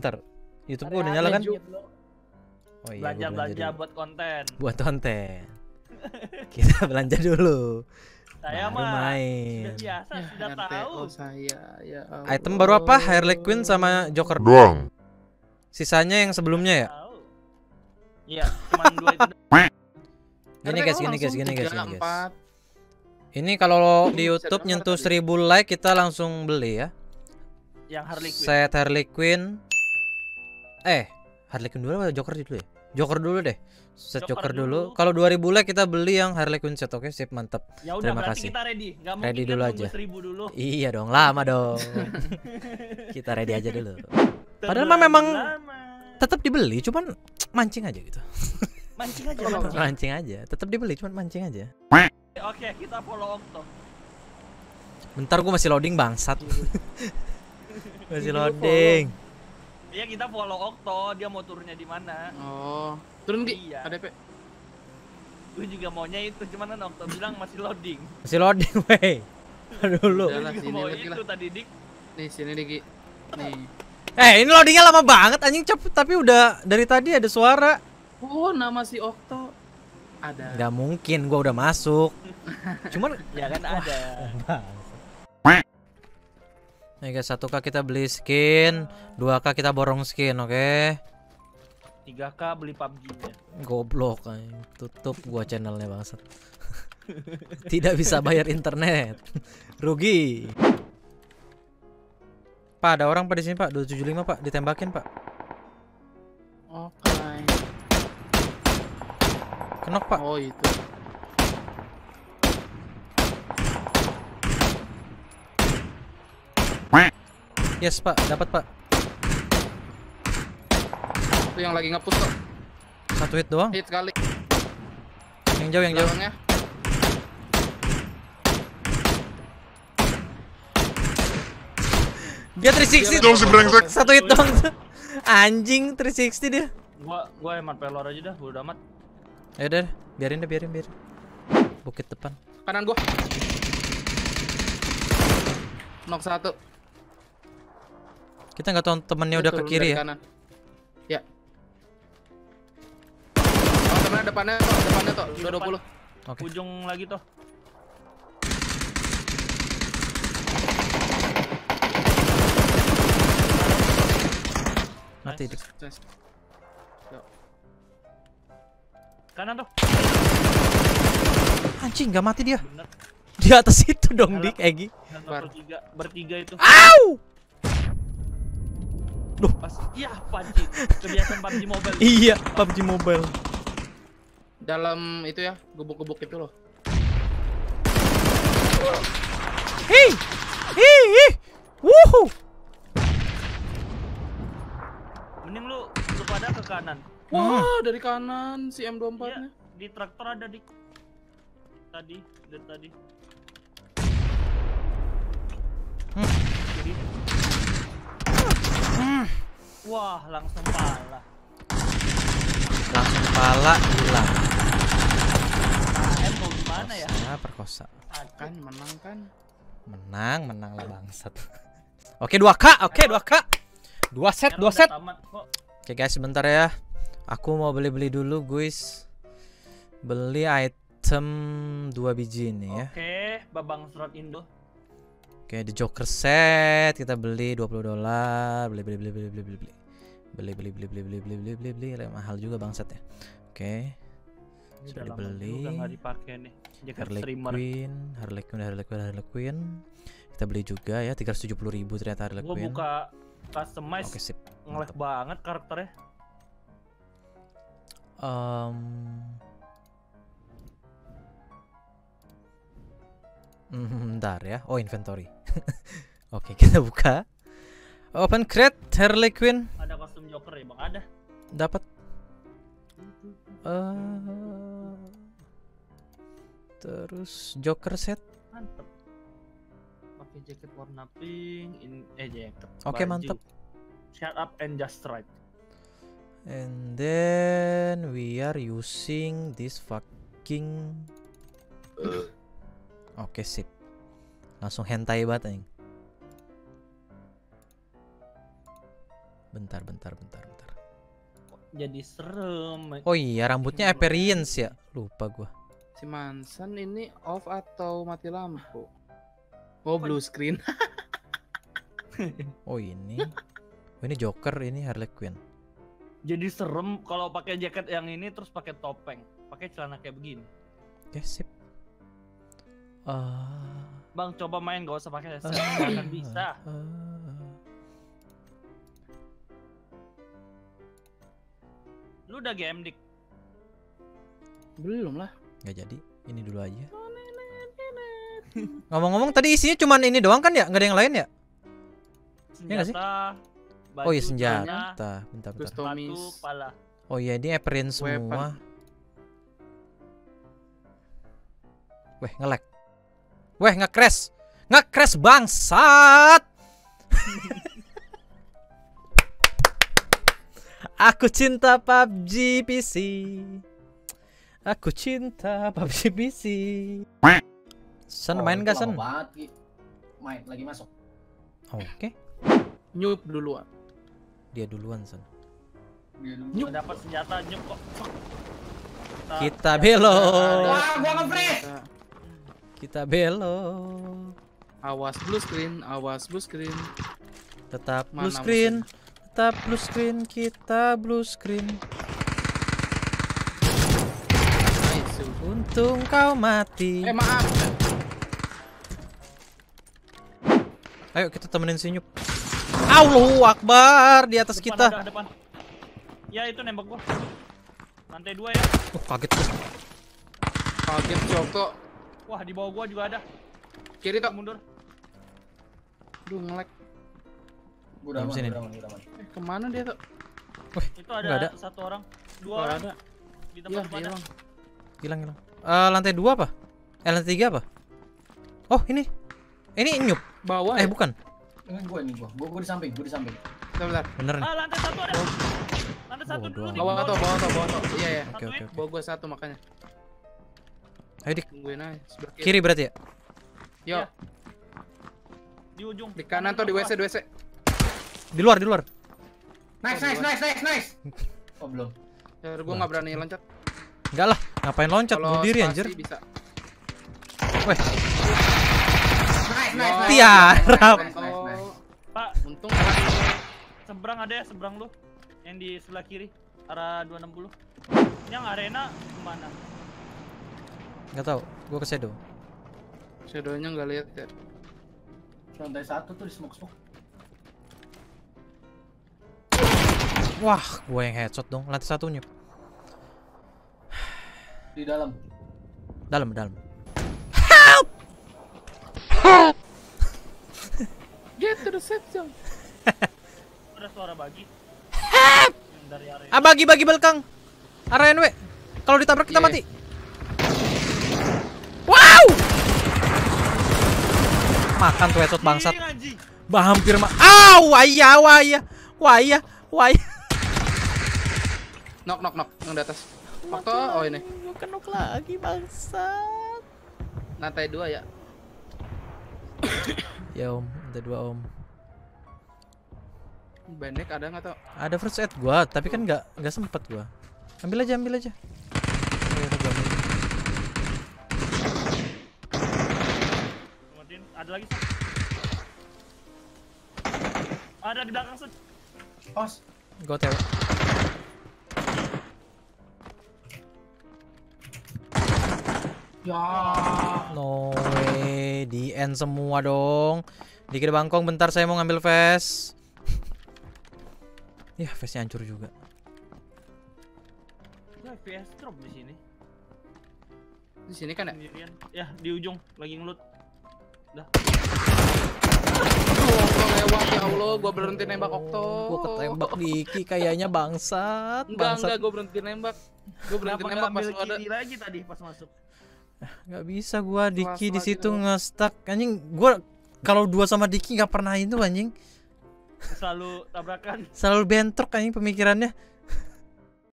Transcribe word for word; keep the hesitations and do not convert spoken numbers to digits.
bentar. YouTube gua udah nyala kan? Oh iya, belanja gua belanja dulu. buat konten. Buat konten. Kita belanja dulu. Saya Baru mah main. sudah biasa, Ya, sudah R T O tahu. saya, ya Item baru apa? Harley Quinn sama Joker doang. Sisanya yang sebelumnya ya? Tahu. Iya, cuma dua itu. Gini guys, gini guys, gini guys, gini guys. empat. Ini kalau di Ini YouTube bisa nyentuh dengar seribu like kita langsung beli ya. Yang Harley Quinn. Set Harley Quinn. Eh, Harley Quinn dulu atau Joker dulu ya? Joker dulu deh. Set Joker, Joker dulu. dulu. Kalau dua ribu like kita beli yang Harley Quinn set. Oke, sip, mantap. Ya udah, Terima berarti kasih. kita ready. Enggak mungkin Ready kan dulu nunggu aja. seribu dulu. Iya dong, lama dong. Kita ready aja dulu. Padahal mah Terlalu memang lama. tetap dibeli, cuman mancing aja gitu. Mancing aja. Kalau mancing. Mancing aja, tetap dibeli, cuman mancing aja. Oke, kita follow Okto. Bentar gua masih loading bangsat. Masih Ini dulu loading. Iya, kita follow Okto, dia mau turunnya di mana. Oh, turun Ki. Iya. A D P. Gue juga maunya itu, cuman kan Okto bilang masih loading. Masih loading, wey. Aduh lu. Udah lah, Gue juga sini mau lagi lah. itu tadi dik. Nih, sini nih Ki. Nih. Eh, ini loadingnya lama banget anjing, cepet, tapi udah dari tadi ada suara. Oh, nama si Okto ada. Gak mungkin, gua udah masuk. Cuman Ya kan ada. nih guys, satu K kita beli skin, dua K kita borong skin, oke? tiga K beli P U B G-nya. Goblok anjing. Tutup gua channelnya bangsat. Tidak bisa bayar internet. Rugi. Pak, ada orang Pak di sini, Pak. dua tujuh lima, Pak. Ditembakin, Pak. Oke. Kenok, Pak. Oh, itu. Yes, Pak. Dapat, Pak. Itu yang lagi nge-push kok. Satu hit doang. Hit sekali. Yang jauh, yang jauh. Belakangnya. Dia tiga enam nol. Dong si brengsek. Satu hit doang. Anjing, tiga enam nol dia. Gua gua hemat pelor aja dah, bodo amat. Ya udah, biarin deh, biarin, biarin. Bukit depan. Kanan gua. Knock satu. Kita nggak tahu temennya Dia udah ke turun kiri dari ya. Kanan. Ya. Oh, temennya depannya toh, depannya toh, dua puluh. Oke. Ujung lagi toh. Mati dik. Nice. Yuk. Kanan toh. Anjing, nggak mati dia. Bener. Di atas itu dong, Alah. Dik, Egi. Dan Bar. bertiga, bertiga itu. Au! Pas iya P U B G. Kebiasaan P U B G Mobile. Iya, P U B G Mobile. Dalam itu ya, gubuk-gubuk itu loh. Hei! Hei! Hei! Wuhu! Mending lu lu pada ke kanan. Wah, dari kanan si M dua puluh empat-nya. Iya, di traktor ada dik. Tadi, dari tadi. Hmm. Jadi. Hmm. Wah, langsung pala. Langsung pala hilang. M mau gimana ya? Perkosa, perkosa. Kan menang kan. Menang, menang lah bangsat. Oke, dua K. Oke, dua K. Dua set, dua set. Oke guys, sebentar ya. Aku mau beli-beli dulu, guys. Beli item dua biji ini ya. Oke, Babang Slot Indo. Oke, di Joker set kita beli dua puluh dolar. Beli beli beli beli beli beli beli. Beli beli beli beli beli beli beli beli beli beli mahal juga bangsat ya. Oke. Sudah dibeli. Udah enggak dipakai nih. Jaket Harley streamer. Quinn, Harley Quinn, Harley Quinn, Harley Quinn. Kita beli juga ya, tiga ratus tujuh puluh ribu ternyata Harley Gua Quinn. buka customize. Oke, sip. Ngelek Mantap. banget karakternya. Um, hmm, bentar ya. Oh, inventory. Oke, kita buka. Open crate Harley Quinn. Ada kostum Joker ya, Bang? Ada. Dapat. Uh, terus Joker set. Mantep. Pakai jaket warna pink, in eh jaket. Oke, baju. mantep. Shut up and just right. And then we are using this fucking. Oke, sip. Langsung hentai banget anjing. Bentar, bentar, bentar, bentar. Jadi serem. Oh iya, rambutnya appearance ya. Lupa gua. Si Mansan ini off atau mati lampu? Oh, blue screen. Oh ini. Oh ini Joker, ini Harley Quinn. Jadi serem kalau pakai jaket yang ini terus pakai topeng, pakai celana kayak begini. Oke, sip. Uh, Bang, coba main gak usah pakai headset, uh, nggak akan bisa. uh. Lu udah G M dik? Belum lah. Nggak jadi, ini dulu aja. Ngomong-ngomong tadi isinya cuman ini doang kan ya? Nggak ada yang lain ya? Iya nggak sih? Senjata, baju, Oh iya celana, senjata. Bentar, bentar. Customis. sepatu, kepala. Oh iya ini appearance Weapon. semua. Weh nge-lag. Weh nge-crash. Nge-crash bangsat. Aku cinta P U B G P C. Aku cinta P U B G P C. Sen Oh, main itu gak lama Sen? banget, Ki. Main lagi masuk. Oke. Nyup duluan. Dia duluan Sen. Dia dulu. Gua dapat senjata nyuk kok. Kita belok. Wah, gua nge-freeze. Nah, Kita belok. awas blue screen, awas blue screen. Tetap Mana blue screen. Tetap blue screen. Kita blue screen. Nice. Untung kau mati. Eh maaf. Ayo kita temenin si Nyup. Allahu Akbar di atas Depan kita. ada, depan. Ya itu nembak gua. Lantai dua ya. Oh, kaget tuh. Kaget Joko. Wah di bawah gua juga ada. Kiri tok. Mundur. Duh ngelek. Gua udah aman, Sini. gua udah aman, gua udah aman. Eh kemana dia tuh? Itu ada, Nggak ada. satu orang, dua Oh, orang ada. di Iya, tempat depan. hilang. Hilang hilang. Eh lantai dua apa? Eh lantai tiga apa? Oh ini. Ini Nyup. Bawah Eh ya? bukan. Ini gua ini gua. Gua, gua di samping, gua di samping. Bentar, bentar. Bener nih. Ah lantai satu ada. Lantai satu Bodoh dulu amat. di Bawah bawah. tuh, bawah tuh, bawah tuh. Iya ya. Oke oke oke. Bawa gua satu makanya. Ayo dik. Tungguin aja. Sebelah kiri. Kiri berarti ya? Yo, Iya. Di ujung. di kanan tuh di W C, di W C. Di luar di luar. Nice, nice, nice, nice, nice. Oh, belum. Ya, gua nggak berani loncat. Enggak lah. Ngapain loncat? Kalau Bunuh diri spasi anjir. bisa. Weh. Nice, nice, nice. Tiarap. Nice, nice, nice. Pak, Untung seberang ada ya, seberang lu. Yang di sebelah kiri, arah dua enam puluh. Yang arena kemana? Enggak tahu. Gua ke shadow. shadow-nya nggak lihat ya. Lantai satu tuh di smoke smoke. Wah, gua yang headshot dong. Lantai satu Nyup. Di dalam. Dalam dalam. Get to the safe zone. Ada suara bagi. Yang dari arena. Ah bagi bagi belakang. Arah N W. Kalau ditabrak kita Iya. mati. Wow. Makan tuh headshot bangsat. Ih, anjing. Bah hampir ma. Aw, waya waya. Waya waya. Knock knock knock yang di atas. Waktu oh ini. Bukan nok lagi bangsat. Lantai dua ya. Ya om, ada dua om. Bandek ada nggak tau? Ada first aid gua, tapi kan nggak nggak sempet gua. Ambil aja, ambil aja. Ayo, udah gua ambil. Kemudian ada lagi. Ada di belakang Sun. Os. Gua tewe. Ya. No way, di end semua dong. Dikit bangkong, bentar saya mau ngambil vest. Ya, vestnya hancur juga. Ya, F P S drop di sini. Di sini kan ya? Sendirian. Ya, di ujung lagi ngelut. Dah. Oh, Okto lewat ya Allah, gua berhenti nembak Okto. Gua ketembak Diki kayaknya bangsat. Enggak, Bangsat. enggak, gua berhenti nembak. Gua berhenti Kenapa nembak nggak pas ambil lu ada. kiri lagi tadi pas masuk? Nggak bisa gua Diki di Kelas situ lagi nge-stuck. Anjing, gua kalau dua sama Diki nggak pernah itu anjing. Selalu tabrakan. Selalu bentrok anjing pemikirannya.